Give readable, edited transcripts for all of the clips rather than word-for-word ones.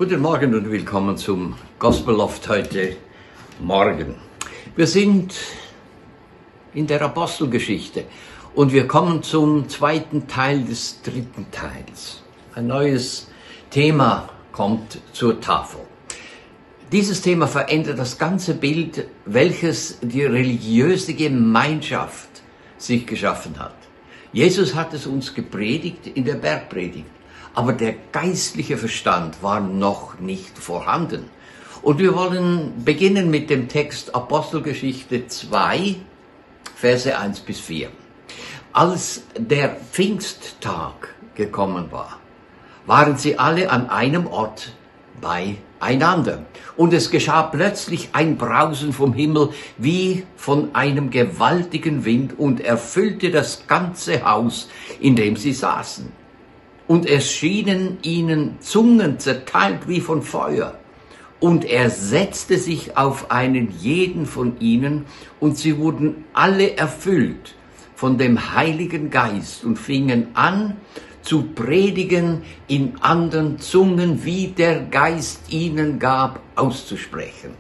Guten Morgen und willkommen zum Gospel Loft heute Morgen. Wir sind in der Apostelgeschichte und wir kommen zum zweiten Teil des dritten Teils. Ein neues Thema kommt zur Tafel. Dieses Thema verändert das ganze Bild, welches die religiöse Gemeinschaft sich geschaffen hat. Jesus hat es uns gepredigt in der Bergpredigt. Aber der geistliche Verstand war noch nicht vorhanden. Und wir wollen beginnen mit dem Text Apostelgeschichte 2, Verse 1 bis 4. Als der Pfingsttag gekommen war, waren sie alle an einem Ort beieinander. Und es geschah plötzlich ein Brausen vom Himmel wie von einem gewaltigen Wind und erfüllte das ganze Haus, in dem sie saßen. Und es schienen ihnen Zungen zerteilt wie von Feuer. Und er setzte sich auf einen jeden von ihnen, und sie wurden alle erfüllt von dem Heiligen Geist und fingen an zu predigen in anderen Zungen, wie der Geist ihnen gab, auszusprechen.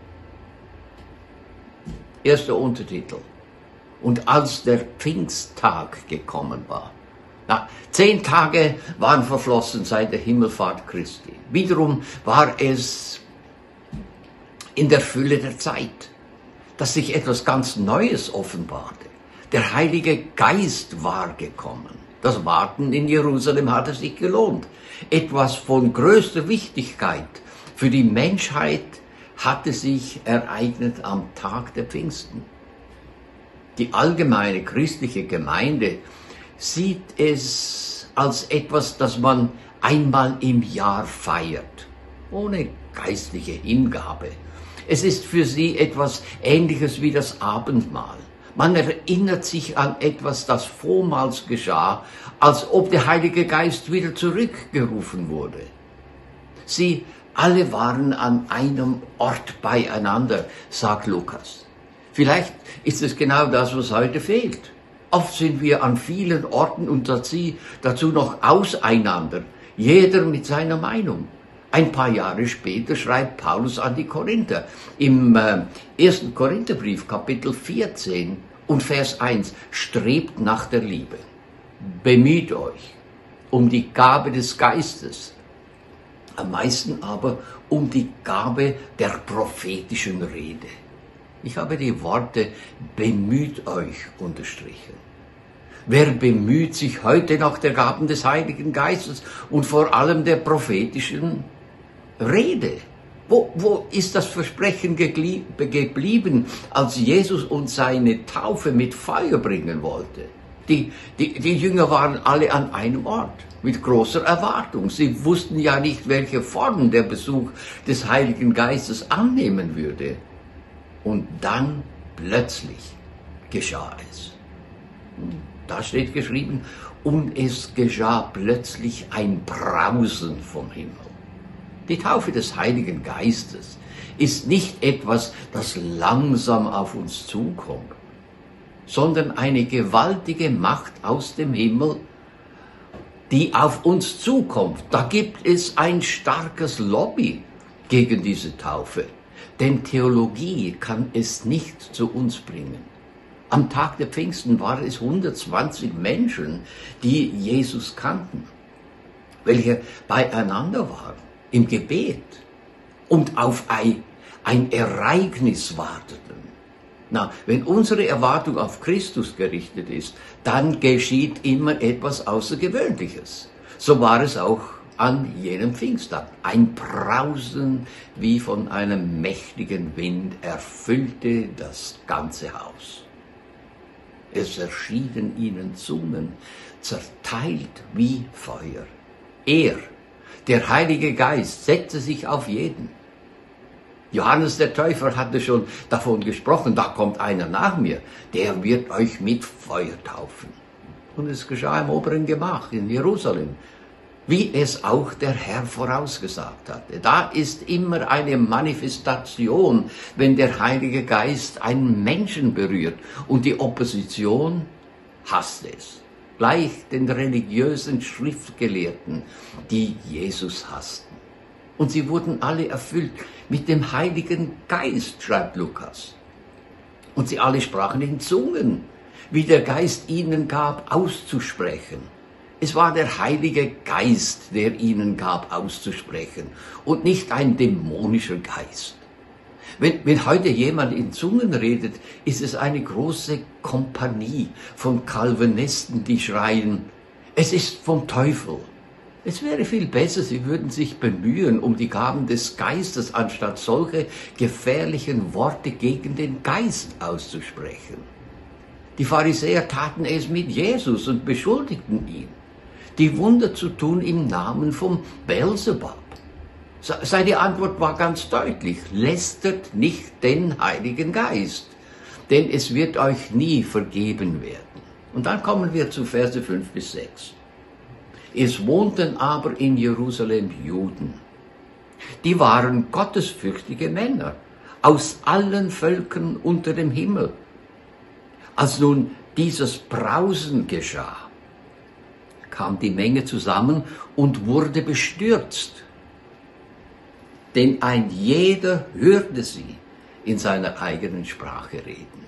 Erster Untertitel. Und als der Pfingsttag gekommen war. 10 Tage waren verflossen seit der Himmelfahrt Christi. Wiederum war es in der Fülle der Zeit, dass sich etwas ganz Neues offenbarte. Der Heilige Geist war gekommen. Das Warten in Jerusalem hatte sich gelohnt. Etwas von größter Wichtigkeit für die Menschheit hatte sich ereignet am Tag der Pfingsten. Die allgemeine christliche Gemeinde sieht es als etwas, das man einmal im Jahr feiert, ohne geistliche Hingabe. Es ist für sie etwas Ähnliches wie das Abendmahl. Man erinnert sich an etwas, das vormals geschah, als ob der Heilige Geist wieder zurückgerufen wurde. Sie alle waren an einem Ort beieinander, sagt Lukas. Vielleicht ist es genau das, was heute fehlt. Oft sind wir an vielen Orten und dazu noch auseinander, jeder mit seiner Meinung. Ein paar Jahre später schreibt Paulus an die Korinther im 1. Korintherbrief, Kapitel 14 und Vers 1, strebt nach der Liebe, bemüht euch um die Gabe des Geistes, am meisten aber um die Gabe der prophetischen Rede. Ich habe die Worte bemüht euch unterstrichen. Wer bemüht sich heute nach der Gaben des Heiligen Geistes und vor allem der prophetischen Rede? Wo ist das Versprechen geblieben, als Jesus uns seine Taufe mit Feuer bringen wollte? Die Jünger waren alle an einem Ort, mit großer Erwartung. Sie wussten ja nicht, welche Form der Besuch des Heiligen Geistes annehmen würde. Und dann plötzlich geschah es. Da steht geschrieben, und es geschah plötzlich ein Brausen vom Himmel. Die Taufe des Heiligen Geistes ist nicht etwas, das langsam auf uns zukommt, sondern eine gewaltige Macht aus dem Himmel, die auf uns zukommt. Da gibt es ein starkes Lobby gegen diese Taufe. Denn Theologie kann es nicht zu uns bringen. Am Tag der Pfingsten waren es 120 Menschen, die Jesus kannten, welche beieinander waren, im Gebet und auf ein Ereignis warteten. Wenn unsere Erwartung auf Christus gerichtet ist, dann geschieht immer etwas Außergewöhnliches. So war es auch an jenem Pfingsttag. Ein Brausen wie von einem mächtigen Wind erfüllte das ganze Haus. Es erschienen ihnen Zungen, zerteilt wie Feuer. Er, der Heilige Geist, setzte sich auf jeden. Johannes der Täufer hatte schon davon gesprochen, da kommt einer nach mir, der wird euch mit Feuer taufen. Und es geschah im oberen Gemach in Jerusalem, wie es auch der Herr vorausgesagt hatte. Da ist immer eine Manifestation, wenn der Heilige Geist einen Menschen berührt, und die Opposition hasst es. Gleich den religiösen Schriftgelehrten, die Jesus hassten. Und sie wurden alle erfüllt mit dem Heiligen Geist, schreibt Lukas. Und sie alle sprachen in Zungen, wie der Geist ihnen gab, auszusprechen. Es war der Heilige Geist, der ihnen gab, auszusprechen, und nicht ein dämonischer Geist. Wenn heute jemand in Zungen redet, ist es eine große Kompanie von Calvinisten, die schreien, es ist vom Teufel. Es wäre viel besser, sie würden sich bemühen um die Gaben des Geistes, anstatt solche gefährlichen Worte gegen den Geist auszusprechen. Die Pharisäer taten es mit Jesus und beschuldigten ihn, die Wunder zu tun im Namen von Beelzebub. Seine Antwort war ganz deutlich, lästert nicht den Heiligen Geist, denn es wird euch nie vergeben werden. Und dann kommen wir zu Verse 5 bis 6. Es wohnten aber in Jerusalem Juden. Die waren gottesfürchtige Männer aus allen Völkern unter dem Himmel. Als nun dieses Brausen geschah, kam die Menge zusammen und wurde bestürzt. Denn ein jeder hörte sie in seiner eigenen Sprache reden.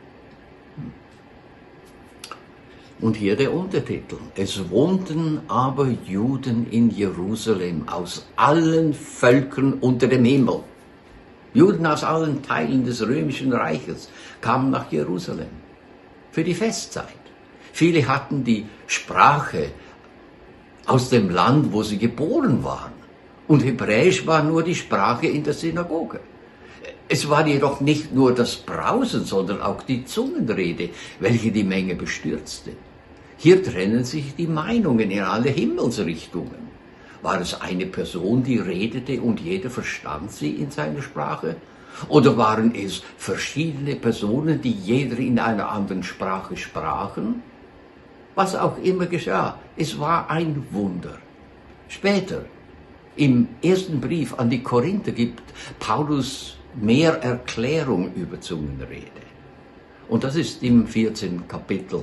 Und hier der Untertitel. Es wohnten aber Juden in Jerusalem aus allen Völkern unter dem Himmel. Juden aus allen Teilen des römischen Reiches kamen nach Jerusalem für die Festzeit. Viele hatten die Sprache aus dem Land, wo sie geboren waren. Und Hebräisch war nur die Sprache in der Synagoge. Es war jedoch nicht nur das Brausen, sondern auch die Zungenrede, welche die Menge bestürzte. Hier trennen sich die Meinungen in alle Himmelsrichtungen. War es eine Person, die redete und jeder verstand sie in seiner Sprache? Oder waren es verschiedene Personen, die jeder in einer anderen Sprache sprachen? Was auch immer geschah, es war ein Wunder. Später, im ersten Brief an die Korinther, gibt Paulus mehr Erklärung über Zungenrede. Und das ist im 14. Kapitel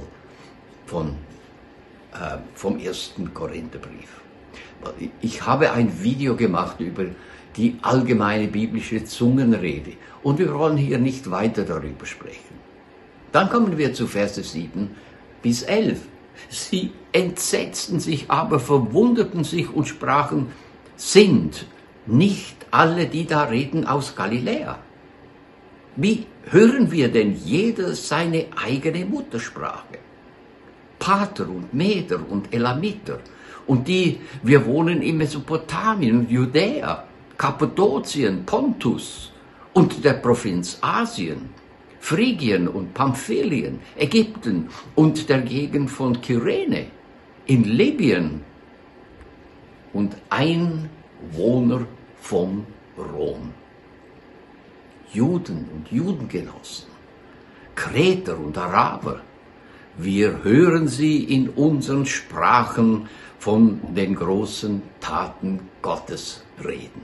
vom ersten Korintherbrief. Ich habe ein Video gemacht über die allgemeine biblische Zungenrede und wir wollen hier nicht weiter darüber sprechen. Dann kommen wir zu Verse 7 bis 11. Sie entsetzten sich aber, verwunderten sich und sprachen, sind nicht alle, die da reden, aus Galiläa? Wie hören wir denn jeder seine eigene Muttersprache? Parther und Meder und Elamiter und wir wohnen in Mesopotamien und Judäa, Kappadokien, Pontus und der Provinz Asien, Phrygien und Pamphylien, Ägypten und der Gegend von Kyrene, in Libyen und Einwohner von Rom. Juden und Judengenossen, Kreter und Araber, wir hören sie in unseren Sprachen von den großen Taten Gottes reden.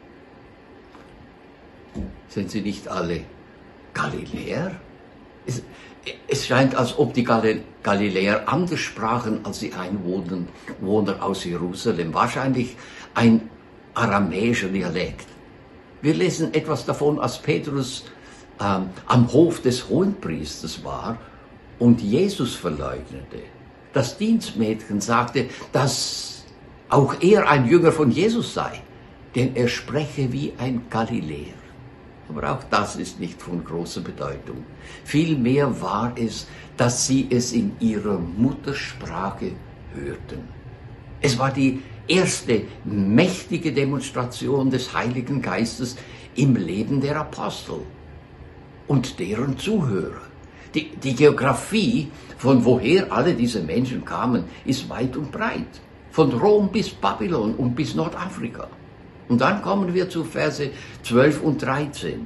Sind sie nicht alle Galiläer? Es scheint, als ob die Galiläer anders sprachen als die Einwohner aus Jerusalem. Wahrscheinlich ein aramäischer Dialekt. Wir lesen etwas davon, als Petrus am Hof des Hohenpriesters war und Jesus verleugnete. Das Dienstmädchen sagte, dass auch er ein Jünger von Jesus sei, denn er spreche wie ein Galiläer. Aber auch das ist nicht von großer Bedeutung. Vielmehr war es, dass sie es in ihrer Muttersprache hörten. Es war die erste mächtige Demonstration des Heiligen Geistes im Leben der Apostel und deren Zuhörer. Die Geografie, von woher alle diese Menschen kamen, ist weit und breit. Von Rom bis Babylon und bis Nordafrika. Und dann kommen wir zu Verse 12 und 13.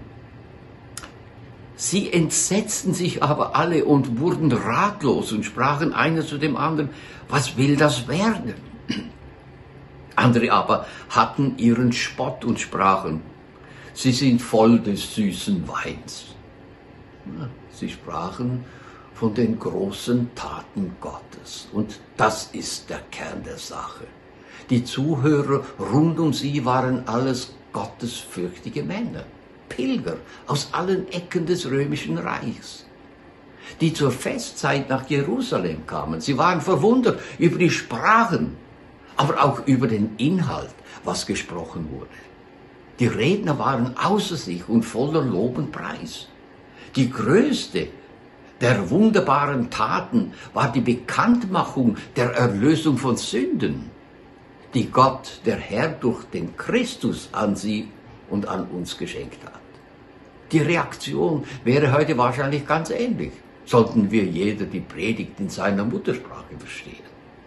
Sie entsetzten sich aber alle und wurden ratlos und sprachen einer zu dem anderen, was will das werden? Andere aber hatten ihren Spott und sprachen, sie sind voll des süßen Weins. Sie sprachen von den großen Taten Gottes. Und das ist der Kern der Sache. Die Zuhörer rund um sie waren alles gottesfürchtige Männer, Pilger aus allen Ecken des römischen Reichs, die zur Festzeit nach Jerusalem kamen. Sie waren verwundert über die Sprachen, aber auch über den Inhalt, was gesprochen wurde. Die Redner waren außer sich und voller Lob und Preis. Die größte der wunderbaren Taten war die Bekanntmachung der Erlösung von Sünden, die Gott, der Herr, durch den Christus an sie und an uns geschenkt hat. Die Reaktion wäre heute wahrscheinlich ganz ähnlich, sollten wir jeder die Predigt in seiner Muttersprache verstehen.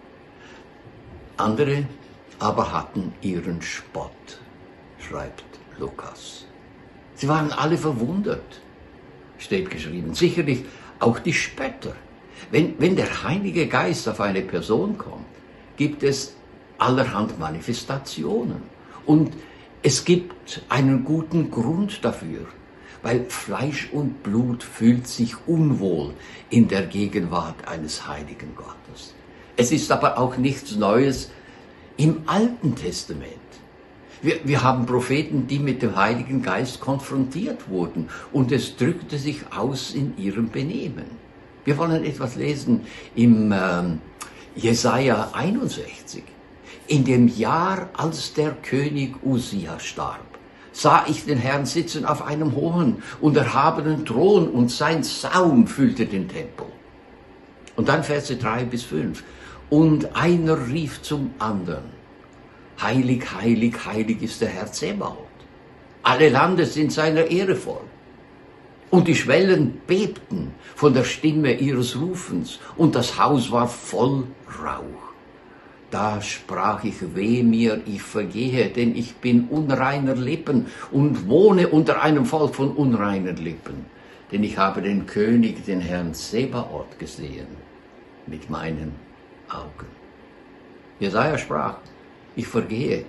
Andere aber hatten ihren Spott, schreibt Lukas. Sie waren alle verwundert, steht geschrieben. Sicherlich auch die Spötter. Wenn der Heilige Geist auf eine Person kommt, gibt es allerhand Manifestationen. Und es gibt einen guten Grund dafür, weil Fleisch und Blut fühlt sich unwohl in der Gegenwart eines heiligen Gottes. Es ist aber auch nichts Neues im Alten Testament. Wir haben Propheten, die mit dem Heiligen Geist konfrontiert wurden, und es drückte sich aus in ihrem Benehmen. Wir wollen etwas lesen im Jesaja 61. In dem Jahr, als der König Usia starb, sah ich den Herrn sitzen auf einem hohen und erhabenen Thron, und sein Saum füllte den Tempel. Und dann Verse 3 bis 5. Und einer rief zum anderen: Heilig, heilig, heilig ist der Herr Zebaoth. Alle Lande sind seiner Ehre voll. Und die Schwellen bebten von der Stimme ihres Rufens, und das Haus war voll Rauch. Da sprach ich: Weh mir, ich vergehe, denn ich bin unreiner Lippen und wohne unter einem Volk von unreinen Lippen. Denn ich habe den König, den Herrn Zebaoth, gesehen mit meinen Augen. Jesaja sprach: Ich vergehe,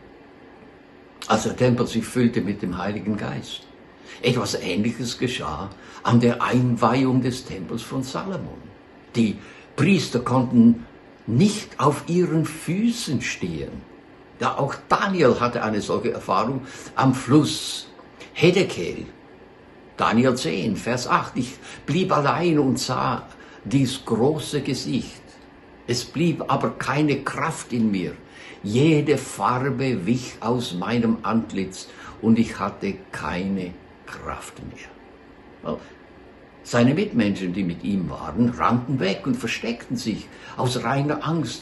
als der Tempel sich füllte mit dem Heiligen Geist. Etwas Ähnliches geschah an der Einweihung des Tempels von Salomon. Die Priester konnten nicht auf ihren Füßen stehen. Ja, auch Daniel hatte eine solche Erfahrung am Fluss Hedekel. Daniel 10, Vers 8. Ich blieb allein und sah dies große Gesicht. Es blieb aber keine Kraft in mir. Jede Farbe wich aus meinem Antlitz, und ich hatte keine Kraft mehr. Seine Mitmenschen, die mit ihm waren, rannten weg und versteckten sich aus reiner Angst.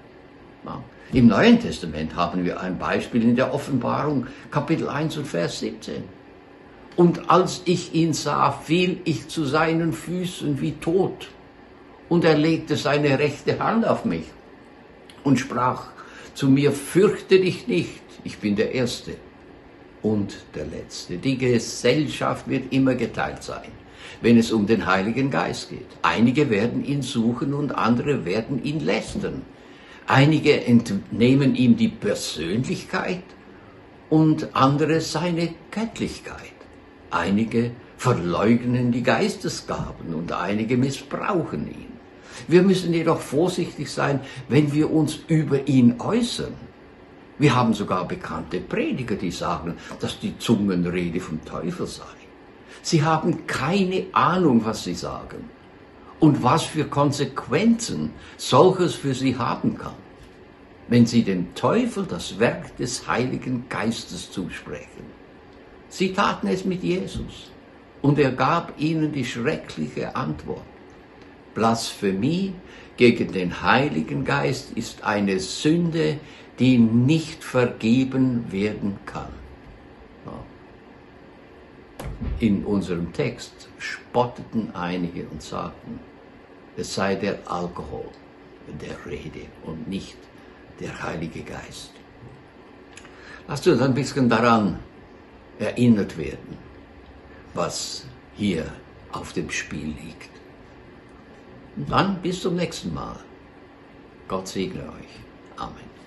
Im Neuen Testament haben wir ein Beispiel in der Offenbarung, Kapitel 1 und Vers 17. Und als ich ihn sah, fiel ich zu seinen Füßen wie tot, und er legte seine rechte Hand auf mich und sprach zu mir: Fürchte dich nicht, ich bin der Erste und der Letzte. Die Gesellschaft wird immer geteilt sein, wenn es um den Heiligen Geist geht. Einige werden ihn suchen und andere werden ihn lästern. Einige entnehmen ihm die Persönlichkeit und andere seine Göttlichkeit. Einige verleugnen die Geistesgaben und einige missbrauchen ihn. Wir müssen jedoch vorsichtig sein, wenn wir uns über ihn äußern. Wir haben sogar bekannte Prediger, die sagen, dass die Zungenrede vom Teufel sei. Sie haben keine Ahnung, was sie sagen und was für Konsequenzen solches für sie haben kann, wenn sie dem Teufel das Werk des Heiligen Geistes zusprechen. Sie taten es mit Jesus, und er gab ihnen die schreckliche Antwort: Blasphemie gegen den Heiligen Geist ist eine Sünde, die nicht vergeben werden kann. In unserem Text spotteten einige und sagten, es sei der Alkohol der Rede und nicht der Heilige Geist. Lasst uns ein bisschen daran erinnert werden, was hier auf dem Spiel liegt. Und dann bis zum nächsten Mal. Gott segne euch. Amen.